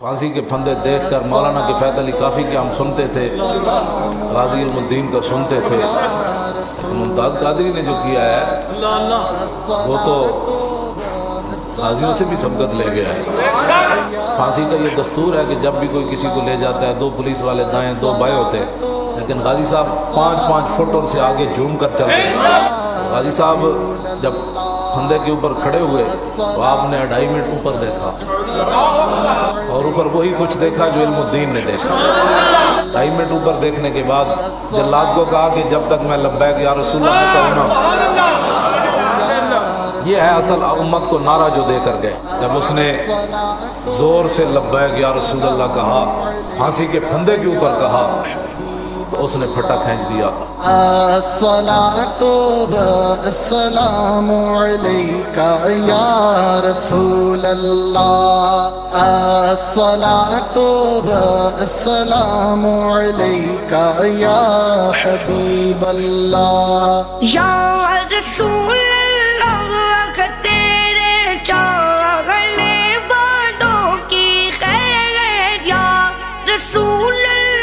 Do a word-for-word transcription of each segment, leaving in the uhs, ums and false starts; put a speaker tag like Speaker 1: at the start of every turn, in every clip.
Speaker 1: پھانسی کے پھندے دیکھ کر مولانا کفایت علی کافی کے ہم سنتے تھے، غازی علم الدین کا سنتے تھے، ممتاز قادری نے جو کیا ہے وہ تو غازیوں سے بھی سبقت لے گیا ہے۔ پھانسی کا یہ دستور ہے کہ جب بھی کوئی کسی کو لے جاتا ہے، دو پولیس والے دائیں دو بائیں ہوتے ہیں، لیکن غازی صاحب پانچ پانچ فٹ ان سے آگے جھوم کر چلتے ہیں۔ غازی صاحب جب پھندے کے اوپر کھڑے ہوئے تو آپ نے ڈھائی منٹ اوپر دیکھا اور اوپر وہی کچھ دیکھا جو علم الدین نے دیکھا۔ ڈھائی منٹ اوپر دیکھنے کے بعد جلاد کو کہا کہ جب تک میں لبیک یا رسول اللہ نہ کہوں نا، یہ ہے اصل امت کو نعرہ جو دے کر گئے۔ جب اس نے زور سے لبیک یا رسول اللہ کہا، پھانسی کے پھندے کے اوپر کہا، تو اس نے پھٹا کھینچ دیا۔
Speaker 2: الصلاۃ والسلام علیک یا رسول اللہ، الصلاۃ والسلام علیک یا حبیب اللہ،
Speaker 3: یا رسول اللہ تیرے چاہنے والوں کی خیر، یا رسول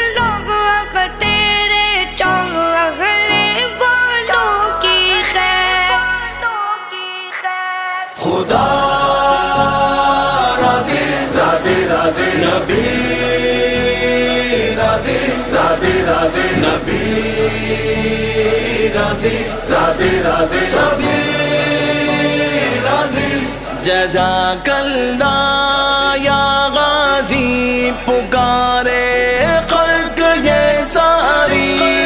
Speaker 4: خدا راضی راضی راضی نبی راضی راضی راضی نبی راضی راضی راضی سبھی راضی۔ جزاک اللہ یا غازی پکارے خلق یہ ساری،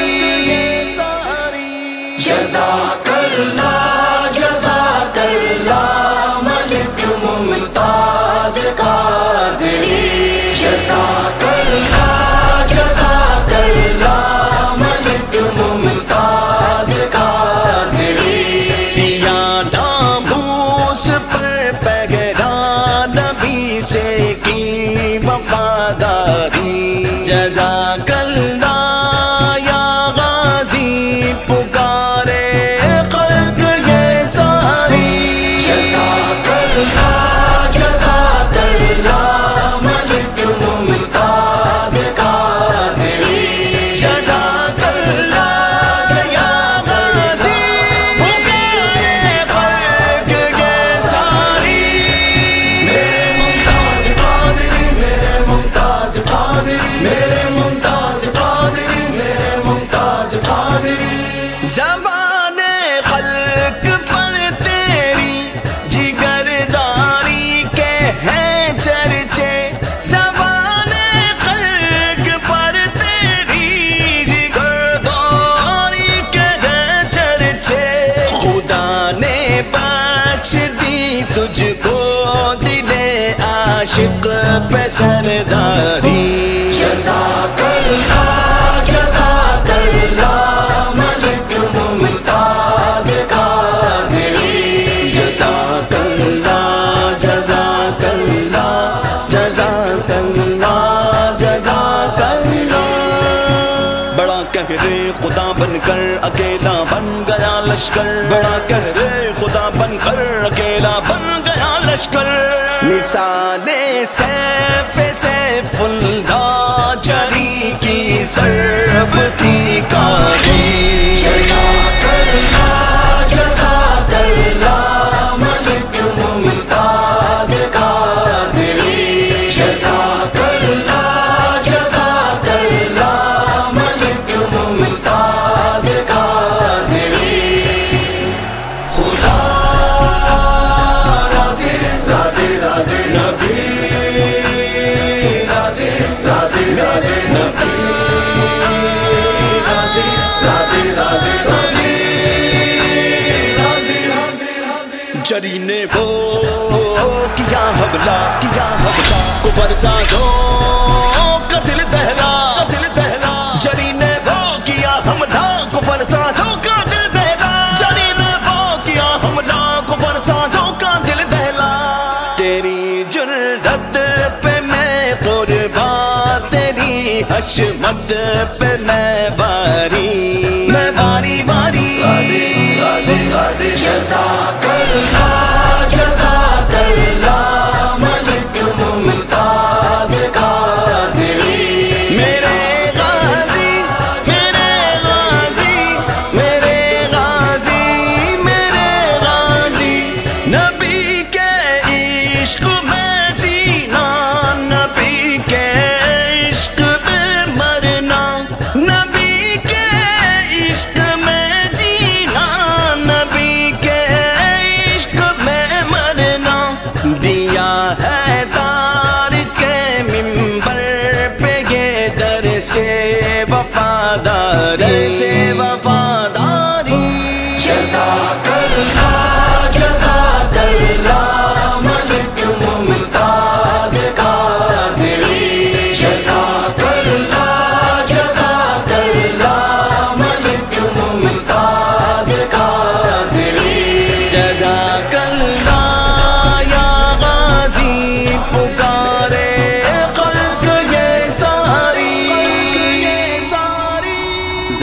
Speaker 4: جزاک اللہ جزاک اللہ ملک ممتاز قادری، جزاک اللہ جزاک اللہ ملک ممتاز قادری، دیا ناموس پر پہرا نبی سے کی وفاداری، جزاک اللہ یا غازی پکارے زبان خلق پر تیری جگرداری کے ہیں چرچے، زبان خلق پر تیری جگرداری کے ہیں چرچے، خدا نے بخش دی تجھ کو دل عاشق پہ سرداری، جزاک اللہ جزاک اللہ خدا بن کر اکیلا بن گیا لشکر، بڑا کہرے خدا بن کر اکیلا بن گیا لشکر، مثال سیف سیف اللہ جری کی ضرب تھی کافی، جزاک اللہ جزاک اللہ ملک ممتاز قادری، جزاک اللہ جزاک اللہ ملک ممتاز قادری، خدا راضی راضی راضی نبی راضی راضی راضی نبی راضی راضی راضی سبھی راضی، جری نے وہ کیا حملہ کیا حملہ کفر سازوں کا دل دہلا دل دہلا، جری نے وہ کیا حملہ کفر سازوں کا دل دہلا، جری نے وہ کیا حملہ کفر سازوں کا دل دہلا، تیری جرأت پہ میں قربان، تیری حشمت پہ میں باری میں باری باری، غازی غازی غازی جزاک اللہ جزاک اللہ ملک ممتاز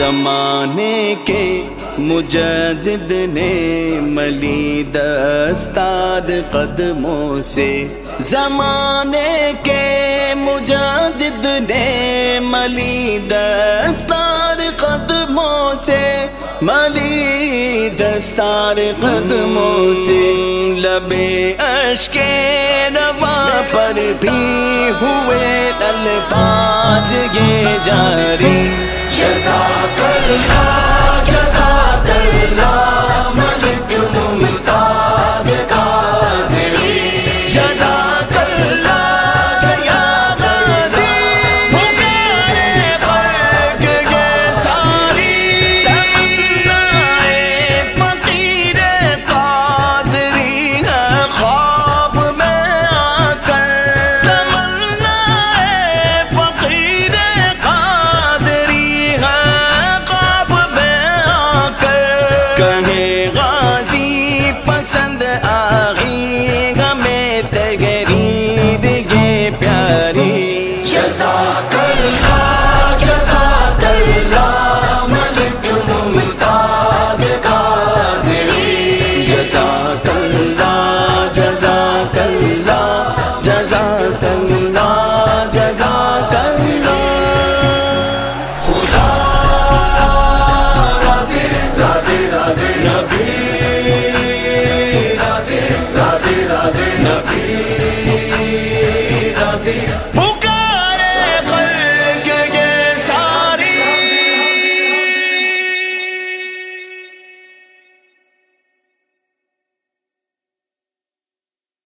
Speaker 4: زمانے کے مجدد نے ملی دستار قدموں سے، زمانے کے مجدد نے ملی دستار قدموں سے، ملی دستار قدموں سے، لبے اشک روا پر بھی ہوئے الفاظ یہ جاری، جزاک اللہ جزاک اللہ ملک ممتاز قادری، جزاک اللہ یا غازی پکارے خلق یہ ساری، تمنائے فقیر قادری ہے خواب میں آ کر، تمنائے فقیر قادری ہے خواب میں آ کر، کہیں غازی پسند آئی ہمیں تحریر یہ پیاری، جزاک اللہ جزاک اللہ ملک ممتاز قادری، جزاک اللہ جزاک اللہ جزاک اللہ جزاک اللہ، خدا راضی راضی راضی نبی راضی راضی راضی نبی راضی